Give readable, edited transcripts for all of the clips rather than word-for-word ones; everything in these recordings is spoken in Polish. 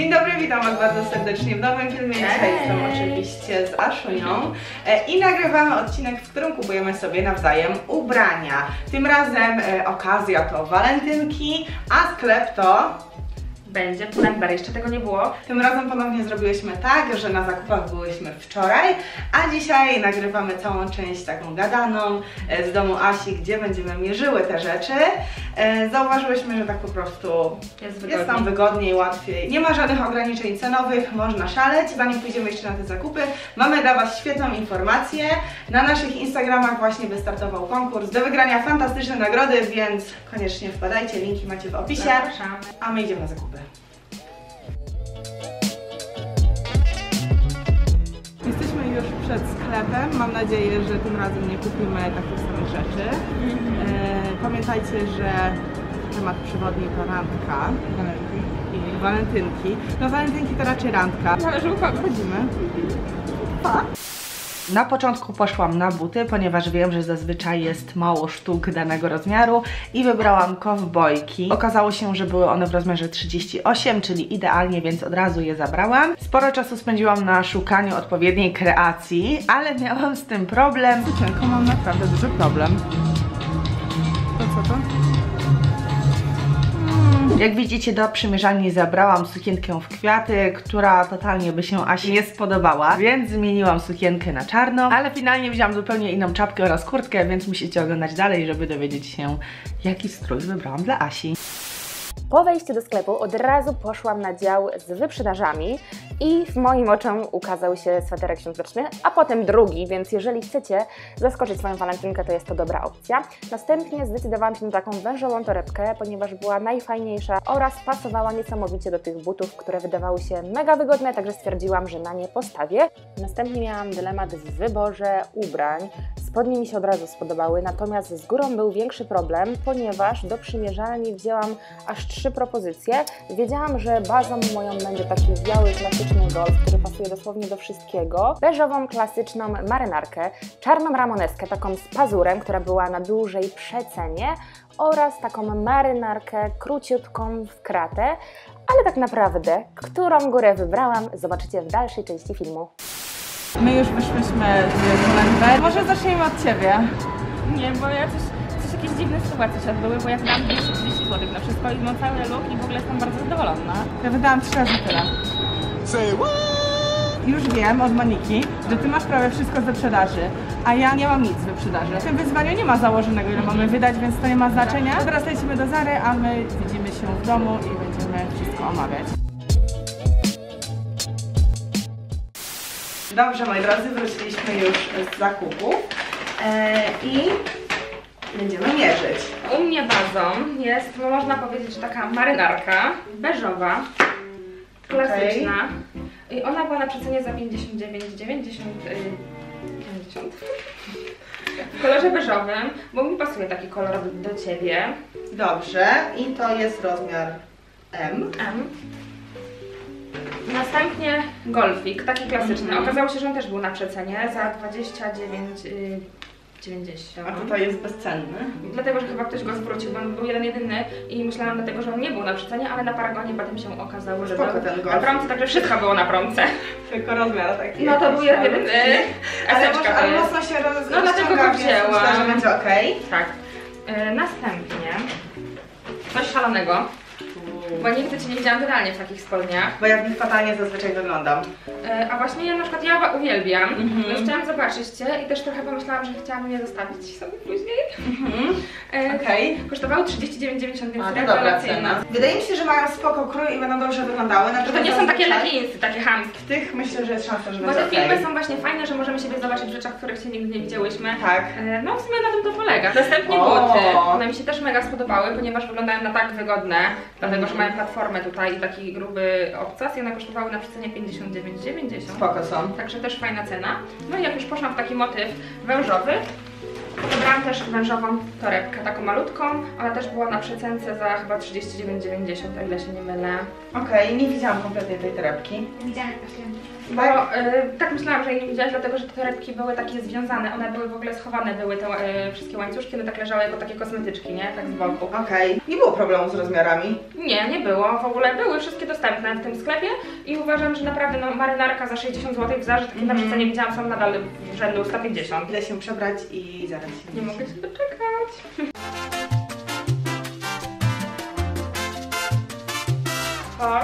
Dzień dobry, witam Was bardzo serdecznie w nowym filmie. Dzisiaj jestem oczywiście z Aszunią i nagrywamy odcinek, w którym kupujemy sobie nawzajem ubrania. Tym razem okazja to walentynki, a sklep to... będzie Pull&Bear, jeszcze tego nie było. Tym razem ponownie zrobiłyśmy tak, że na zakupach byłyśmy wczoraj, a dzisiaj nagrywamy całą część taką gadaną z domu Asi, gdzie będziemy mierzyły te rzeczy. Zauważyłyśmy, że tak po prostu jest tam wygodniej, łatwiej. Nie ma żadnych ograniczeń cenowych, można szaleć. Zanim pójdziemy jeszcze na te zakupy, mamy dla Was świetną informację. Na naszych Instagramach właśnie wystartował konkurs do wygrania fantastyczne nagrody, więc koniecznie wpadajcie, linki macie w opisie. Zapraszamy. A my idziemy na zakupy. Jesteśmy już przed sklepem. Mam nadzieję, że tym razem nie kupimy takich samych rzeczy. Pamiętajcie, że temat przewodni to randka i walentynki. No walentynki to raczej randka. Należy ufać. Chodzimy. Pa. Na początku poszłam na buty, ponieważ wiem, że zazwyczaj jest mało sztuk danego rozmiaru i wybrałam kowbojki. Okazało się, że były one w rozmiarze 38, czyli idealnie, więc od razu je zabrałam. Sporo czasu spędziłam na szukaniu odpowiedniej kreacji, ale miałam z tym problem. Z sukienką mam naprawdę duży problem. To co to? Jak widzicie, do przymierzalni zabrałam sukienkę w kwiaty, która totalnie by się Asi nie spodobała, więc zmieniłam sukienkę na czarną, ale finalnie wzięłam zupełnie inną czapkę oraz kurtkę, więc musicie oglądać dalej, żeby dowiedzieć się, jaki strój wybrałam dla Asi. Po wejściu do sklepu od razu poszłam na dział z wyprzedażami i w moim oczom ukazał się sweterek świąteczny, a potem drugi, więc jeżeli chcecie zaskoczyć swoją walentynkę, to jest to dobra opcja. Następnie zdecydowałam się na taką wężową torebkę, ponieważ była najfajniejsza oraz pasowała niesamowicie do tych butów, które wydawały się mega wygodne, także stwierdziłam, że na nie postawię. Następnie miałam dylemat w wyborze ubrań. Spodnie mi się od razu spodobały, natomiast z górą był większy problem, ponieważ do przymierzalni wzięłam aż 3 propozycje. Wiedziałam, że bazą moją będzie taki biały, klasyczny golf, który pasuje dosłownie do wszystkiego, beżową, klasyczną marynarkę, czarną ramoneskę, taką z pazurem, która była na dużej przecenie oraz taką marynarkę króciutką w kratę, ale tak naprawdę, którą górę wybrałam, zobaczycie w dalszej części filmu. My już wyszłyśmy z Pull&Bear. Może zacznijmy od Ciebie. Nie, bo ja coś jakieś dziwne sytuacje się odbyły, bo ja wydałam 230 zł na wszystko i mam cały look i w ogóle jestem bardzo zadowolona. Ja wydałam 3 razy tyle. Już wiem od Moniki, że Ty masz prawie wszystko z wyprzedaży, a ja nie mam nic z wyprzedaży. W tym wyzwaniu nie ma założonego, ile mamy wydać, więc to nie ma znaczenia. Teraz lecimy do Zary, a my widzimy się w domu i będziemy wszystko omawiać. Dobrze, moi drodzy, wróciliśmy już z zakupów i będziemy mierzyć. U mnie bazą jest, no można powiedzieć, że taka marynarka beżowa, klasyczna. I ona była na przecenie za 59,90 w kolorze beżowym, bo mi pasuje taki kolor do Ciebie. Dobrze, i to jest rozmiar M. Następnie golfik, taki klasyczny. Okazało się, że on też był na przecenie za 29,90. A tutaj jest bezcenny. Dlatego, że chyba ktoś go zwrócił, bo on był jedyny i myślałam dlatego, że on nie był na przecenie, ale na Paragonie potem się okazało, że był na promce, także wszystko było na promce. Tylko rozmiar taki. No to był jedyny. Ale mocno się no dlatego go wzięłam. Myślę, że będzie ok. Tak. Następnie coś szalonego. Bo nigdy Cię nie widziałam totalnie w takich spodniach. Bo ja w nich fatalnie zazwyczaj wyglądam. A właśnie ja na przykład ja uwielbiam. Więc chciałam zobaczyć Cię i też trochę pomyślałam, że chciałam je zostawić sobie później. Okej. Kosztowały 39,90, więc rewelacyjna. Wydaje mi się, że mają spoko krój i będą dobrze wyglądały. To nie są takie leginsy, takie chamskie. W tych myślę, że jest szansa, że bo będzie te filmy są właśnie fajne, że możemy siebie zobaczyć w rzeczach, których się nigdy nie widziałyśmy. Tak. No w sumie na tym to polega. Następnie buty. One mi się też mega spodobały, ponieważ wyglądają na tak wygodne, dlatego że mają platformę tutaj i taki gruby obcas i one kosztowały na przecenie 59,90. Spoko są. Także też fajna cena. No i jak już poszłam w taki motyw wężowy, Wybrałam też wężową torebkę, taką malutką. Ona też była na przecence za chyba 39,90, o ile się nie mylę. Okej, nie widziałam kompletnie tej torebki. Widziałam właśnie. Bo tak myślałam, że jej nie widziałaś, dlatego że te torebki były takie związane. One były w ogóle schowane, były te wszystkie łańcuszki, one tak leżały jako takie kosmetyczki, nie? Tak z boku. Okej, nie było problemu z rozmiarami. Nie, nie było. W ogóle były wszystkie dostępne w tym sklepie i uważam, że naprawdę no, marynarka za 60 zł w Zarze, takiej na przecenie widziałam, są nadal w rzędu 150. Idę się przebrać i zaraz się Nie mogę się doczekać. Chodź.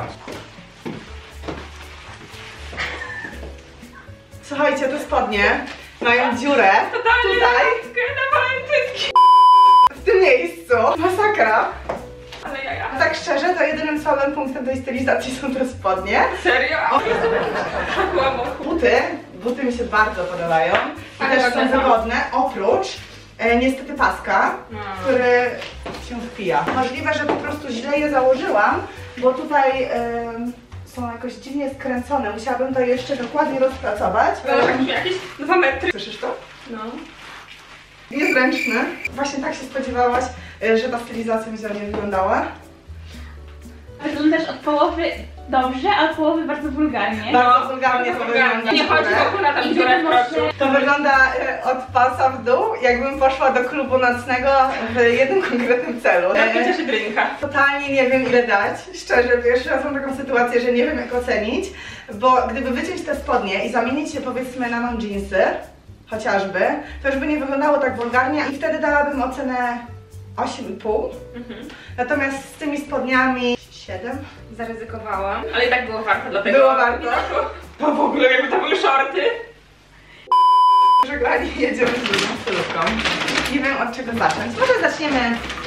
Słuchajcie, te spodnie mają dziurę tutaj, Na walentynki. w tym miejscu. Masakra. Ale ja. A tak szczerze, to jedynym słabym punktem tej stylizacji są te spodnie. Serio? Jestem w szoku. Buty mi się bardzo podobają. I Ale też są ładne są. wygodne, oprócz niestety paska, który się wpija. Możliwe, że po prostu źle je założyłam, bo tutaj są jakoś dziwnie skręcone. Musiałabym to jeszcze dokładnie rozpracować. No, jakieś 2 metry. Słyszysz to? No. Niezręczny. Właśnie tak się spodziewałaś, że ta stylizacja wizualnie wyglądała. Wyglądasz od połowy dobrze, a od połowy bardzo wulgarnie. Bardzo wulgarnie to wygląda. Nie chodzi w ogóle na tam I dziurę w wiadomo, kroku. że- To wygląda od pasa w dół, jakbym poszła do klubu nocnego w jednym konkretnym celu. Napicie się drinka. Totalnie nie wiem ile dać. Szczerze, pierwszy raz mam taką sytuację, że nie wiem jak ocenić, bo gdyby wyciąć te spodnie i zamienić je powiedzmy na mam jeansy, chociażby, to już by nie wyglądało tak wulgarnie i wtedy dałabym ocenę 8,5. Natomiast z tymi spodniami 7. Zaryzykowałam, ale i tak było warto dla tego. Było warto. To w ogóle jakby to były shorty. Żeglanie jedziemy z drugą stylówką. Nie wiem od czego zacząć. Może zaczniemy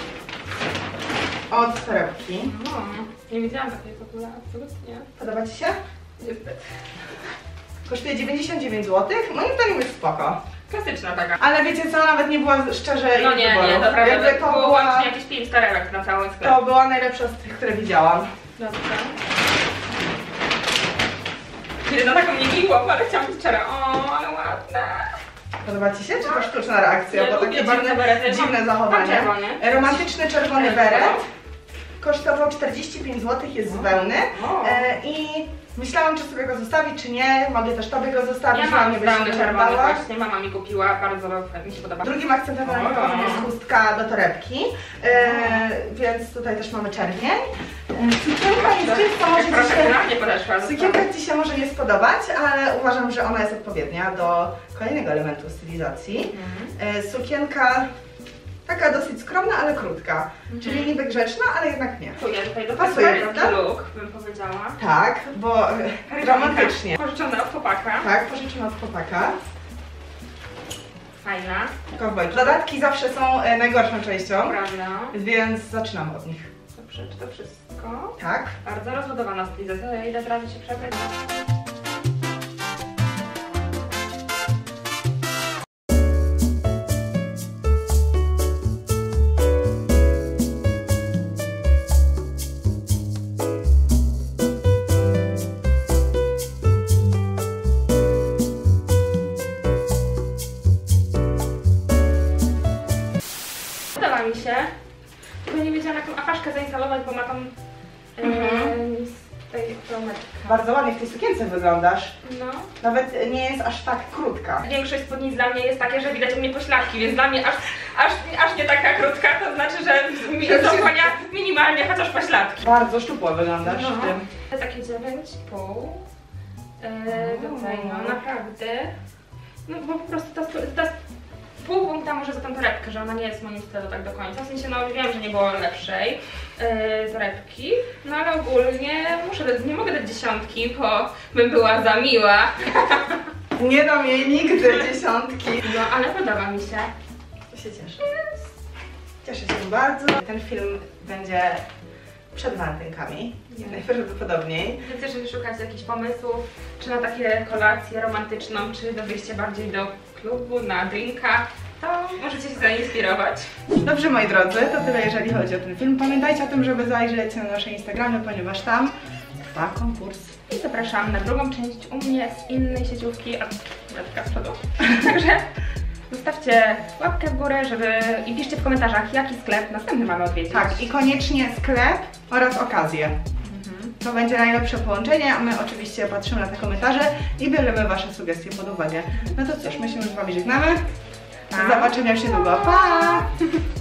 od torebki. No, nie wiedziałam takiej w ogóle, absolutnie. Podoba Ci się? Niestety. Kosztuje 99 zł. Moim zdaniem jest spoko. Klasyczna taka. Ale wiecie co, nawet nie była szczerze No nie, wyboru. nie, dobra, Jakby to było łącznie jakieś 5 torebek na cały sklep. to była najlepsza z tych, które widziałam. Dobrze. Jedna taką niemiłą, ale chciałam być szczera. O, ale ładne. Podoba Ci się, czy to sztuczna reakcja? Ja bo lubię takie bardzo dziwne berety. dziwne Mam zachowanie. czerwony. Romantyczny czerwony beret. Kosztował 45 zł, jest z wełny. O. I myślałam, czy sobie go zostawić, czy nie. Mogę też Tobie go zostawić, Ja mam nie zdany byś czerwony podobała. właśnie, mama mi kupiła, bardzo mi się podoba. Drugim akcentem na pewno jest chustka do torebki, więc tutaj też mamy czerwień. Sukienka jest czysta, może Ci Profesjonalnie się, podeszła. sukienka Ci się może nie spodobać, ale uważam, że ona jest odpowiednia do kolejnego elementu stylizacji. Sukienka taka dosyć skromna, ale krótka, czyli niby grzeczna, ale jednak nie. Pasuje tutaj do Pasuje, paryski prawda? look, bym powiedziała. Tak, bo romantycznie. Pożyczone od chłopaka. Tak, pożyczymy od chłopaka. Fajna. Kowbojki. Dodatki zawsze są najgorszą częścią, Prawda. więc zaczynamy od nich. Dobrze, czy to wszystko? Tak. Bardzo rozbudowana stylizacja, ja idę od razu się przebrać. Podoba mi się. Tylko nie wiedziałam jaką apaszkę zainstalować, bo ma tam tej prometkę. Bardzo ładnie w tej sukience wyglądasz. No. Nawet nie jest aż tak krótka. Większość spódnic dla mnie jest takie, że widać u mnie pośladki, więc dla mnie aż nie taka krótka, to znaczy, że zasłania minimalnie chociaż pośladki. Bardzo szczupło wyglądasz No. w tym. Takie 9,5. Tutaj no naprawdę. No bo po prostu ta pół punkta może za tą torebkę, że ona nie jest w moim stylu tak do końca. W sensie no wiem, że nie było lepszej torebki, no ale ogólnie nie mogę dać 10, bo bym była za miła. Nie dam jej nigdy 10. No ale podoba mi się. To się cieszę. Cieszę się bardzo. Ten film będzie przed walentynkami, najprawdopodobniej. Więc jeżeli szukacie jakichś pomysłów, czy na takie kolację romantyczną, czy do wyjścia bardziej do klubu, na drinka, to możecie się zainspirować. Dobrze moi drodzy, to tyle jeżeli chodzi o ten film. Pamiętajcie o tym, żeby zajrzeć na nasze Instagramy, ponieważ tam trwa konkurs. I zapraszam na drugą część u mnie z innej sieciówki, a z przodu. Także Zostawcie łapkę w górę, i piszcie w komentarzach, jaki sklep następny mamy odwiedzić. Tak, i koniecznie sklep oraz okazję. To będzie najlepsze połączenie, a my oczywiście patrzymy na te komentarze i bierzemy Wasze sugestie pod uwagę. No to cóż, my się już z Wami żegnamy. Do zobaczenia już niedługo. Pa!